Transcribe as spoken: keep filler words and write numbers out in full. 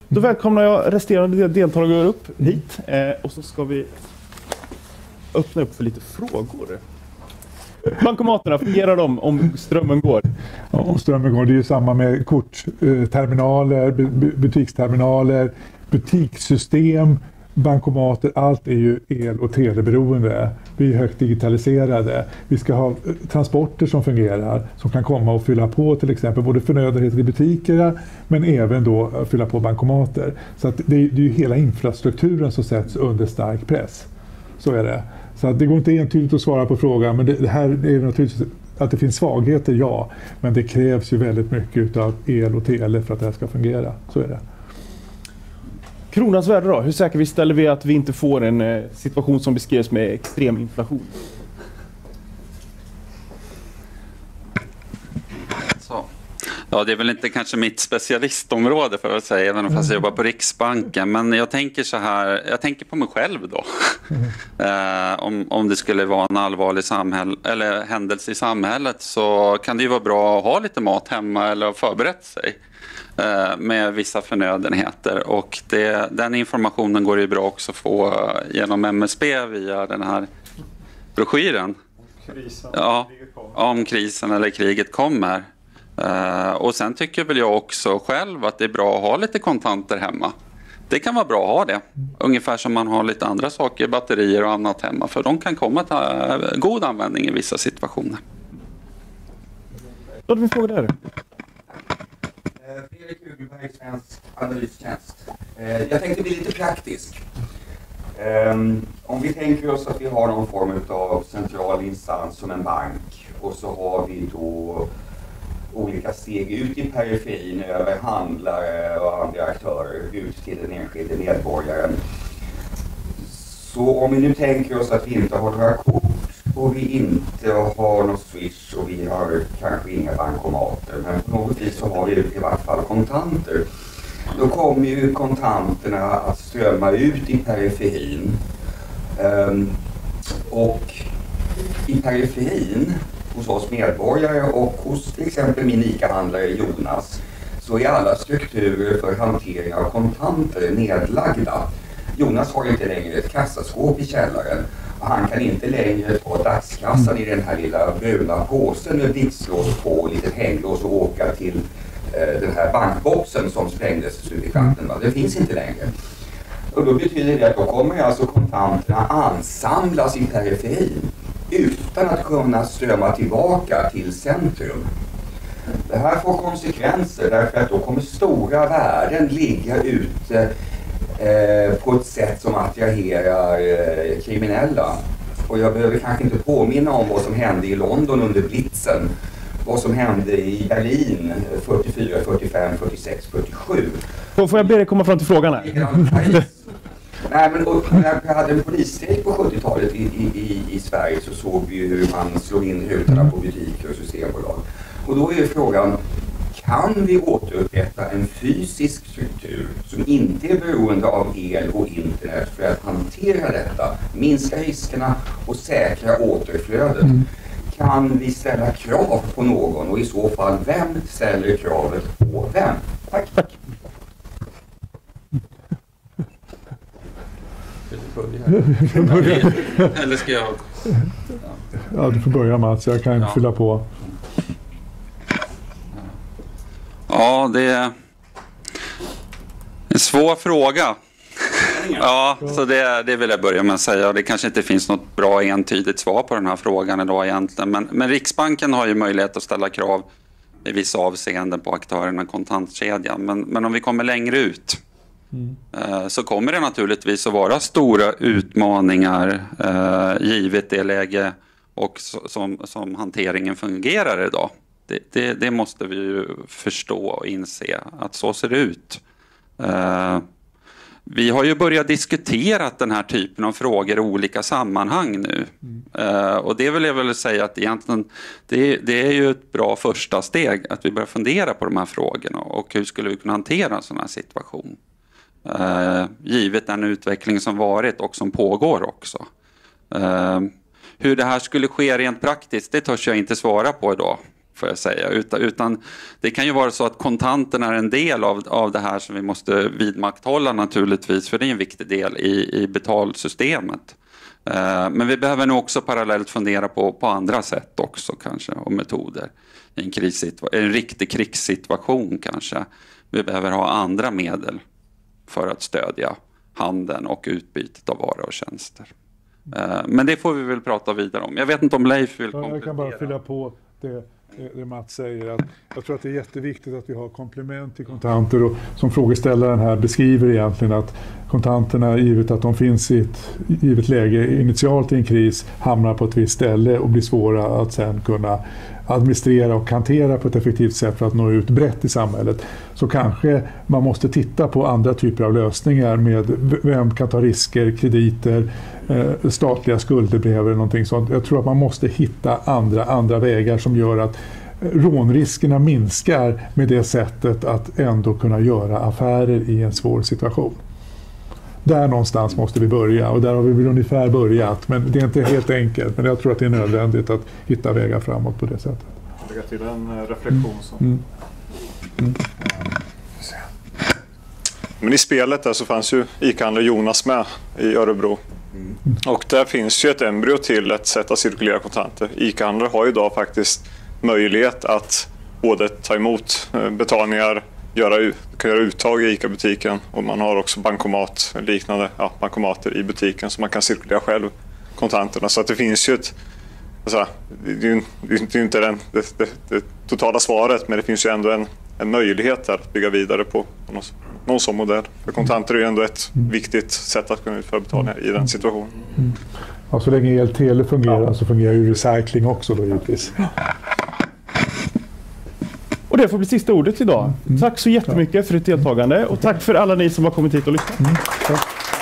Då välkomnar jag resterande deltagare upp hit eh, och så ska vi öppna upp för lite frågor. Bankomaterna, fungerar de om strömmen går? Ja, om strömmen går, det är ju samma med kortterminaler, butiksterminaler, butikssystem, bankomater, allt är ju el- och teleberoende. Vi är högt digitaliserade. Vi ska ha transporter som fungerar, som kan komma och fylla på till exempel både förnödenheter i butikerna men även då fylla på bankomater. Så att det, är, det är ju hela infrastrukturen som sätts under stark press. Så är det. Så att det går inte entydigt att svara på frågan, men det, det här är naturligtvis att det finns svagheter, ja. Men det krävs ju väldigt mycket av el och tele för att det här ska fungera. Så är det. Kronans värde då? Hur säkert vi ställer vi att vi inte får en eh, situation som beskrivs med extrem inflation? Så. Ja, det är väl inte kanske mitt specialistområde för att säga, även om jag jobbar på Riksbanken. Men jag tänker så här, jag tänker på mig själv då. eh, om, om det skulle vara en allvarlig samhäll, eller händelse i samhället så kan det ju vara bra att ha lite mat hemma eller ha förberett sig eh, med vissa förnödenheter. Och det, den informationen går ju bra också att få genom M S B via den här broschyren. Krisen, ja, om krisen eller kriget kommer. Uh, och sen tycker väl jag också själv att det är bra att ha lite kontanter hemma. Det kan vara bra att ha det. Ungefär som man har lite andra saker, batterier och annat hemma. För de kan komma till uh, god användning i vissa situationer. Då har vi en fråga där. Fredrik Ugelberg, Svensk Analystjänst. Uh, jag tänkte bli lite praktisk. Um, om vi tänker oss att vi har någon form av central instans som en bank. Och så har vi då olika steg ut i periferin över handlare och andra aktörer ut till den enskilde medborgaren. Så om vi nu tänker oss att vi inte har några kort och vi inte har något Swish och vi har kanske inga bankomater, men på något vis så har vi i vart fall kontanter. Då kommer ju kontanterna att strömma ut i periferin. Um, och i periferin hos oss medborgare och hos till exempel min ICA-handlare Jonas så är alla strukturer för hantering av kontanter nedlagda. Jonas har inte längre ett kassaskåp i källaren och han kan inte längre ta dagskassan i den här lilla bruna påsen med blixtlås på och lite hänglås och åka till eh, den här bankboxen som sprängdes ut i schatten. Det finns inte längre. Och då betyder det att då kommer alltså kontanterna ansamlas i periferin utan att kunna strömma tillbaka till centrum. Det här får konsekvenser därför att då kommer stora värden ligga ute eh, på ett sätt som attraherar eh, kriminella. Och jag behöver kanske inte påminna om vad som hände i London under blitzen, vad som hände i Berlin fyrtiofyra, fyrtiofem, fyrtiosex, fyrtiosju. Får jag be dig komma fram till frågan här? Nej, men och, när vi hade en polisstrejk på sjuttiotalet i, i, i Sverige så såg vi hur man slog in rutorna på butiker och systembolag. Och då är frågan, kan vi återupprätta en fysisk struktur som inte är beroende av el och internet för att hantera detta, minska riskerna och säkra återflödet? Mm. Kan vi ställa krav på någon och i så fall vem ställer kravet på vem? Tack, tack. Eller ska jag? Ja, du får börja Mats, jag kan ja. fylla på. Ja, det är en svår fråga. Ja, så det, det vill jag börja med att säga. Det kanske inte finns något bra entydigt svar på den här frågan idag egentligen. Men, men Riksbanken har ju möjlighet att ställa krav i vissa avseenden på aktörerna kontantkedjan. Men, men om vi kommer längre ut mm. eh, så kommer det naturligtvis att vara stora utmaningar eh, givet det läge och so, som, som hanteringen fungerar idag. Det, det, det måste vi ju förstå och inse att så ser det ut. Eh, Vi har ju börjat diskutera den här typen av frågor i olika sammanhang nu. Mm. Uh, och det vill jag väl säga att egentligen det, det är ju ett bra första steg att vi börjar fundera på de här frågorna och hur skulle vi kunna hantera en sån här situation. Uh, givet den utveckling som varit och som pågår också. Uh, hur det här skulle ske rent praktiskt, det törs jag inte svara på idag. får jag säga. Utan, utan det kan ju vara så att kontanterna är en del av, av det här som vi måste vidmakthålla naturligtvis, för det är en viktig del i, i betalsystemet. Uh, men vi behöver nog också parallellt fundera på, på andra sätt också kanske, och metoder. I en, krissituation, en riktig krigssituation kanske. Vi behöver ha andra medel för att stödja handeln och utbytet av varor och tjänster. Uh, men det får vi väl prata vidare om. Jag vet inte om Leif vill komplettera. Jag kan bara fylla på det, det Mats säger. Att jag tror att det är jätteviktigt att vi har komplement till kontanter. Och som frågeställaren här beskriver egentligen att kontanterna, givet att de finns i ett givet läge initialt i en kris, hamnar på ett visst ställe och blir svåra att sen kunna administrera och hantera på ett effektivt sätt för att nå ut brett i samhället. Så kanske man måste titta på andra typer av lösningar med vem kan ta risker, krediter, eh, statliga skuldebrev eller någonting sånt. Jag tror att man måste hitta andra, andra vägar som gör att rånriskerna minskar med det sättet att ändå kunna göra affärer i en svår situation. Där någonstans måste vi börja, och där har vi väl ungefär börjat, men det är inte helt enkelt, men jag tror att det är nödvändigt att hitta vägar framåt på det sättet. Lägga till en reflektion som... Mm. Mm. Men i spelet där så fanns ju ICA-handlare Jonas med i Örebro. Mm. Och där finns ju ett embryo till ett sätt att cirkulera kontanter. ICA-handlare har ju idag faktiskt möjlighet att både ta emot betalningar, göra, kan göra uttag i ICA-butiken, och man har också bankomat, liknande ja, bankomater i butiken, så man kan cirkulera själv kontanterna. Så att det finns ju ett, alltså, det är ju det är inte den, det, det, det totala svaret, men det finns ju ändå en, en möjlighet där att bygga vidare på, på någon, någon sån modell. För kontanter är ju ändå ett mm. viktigt sätt att kunna utföra betalningar i den situationen. Mm. Ja, så länge el-tele fungerar ja. så fungerar ju recycling också då givetvis. Och det får bli sista ordet idag. Mm. Tack så jättemycket för ert deltagande, och tack för alla ni som har kommit hit och lyssnat. Mm.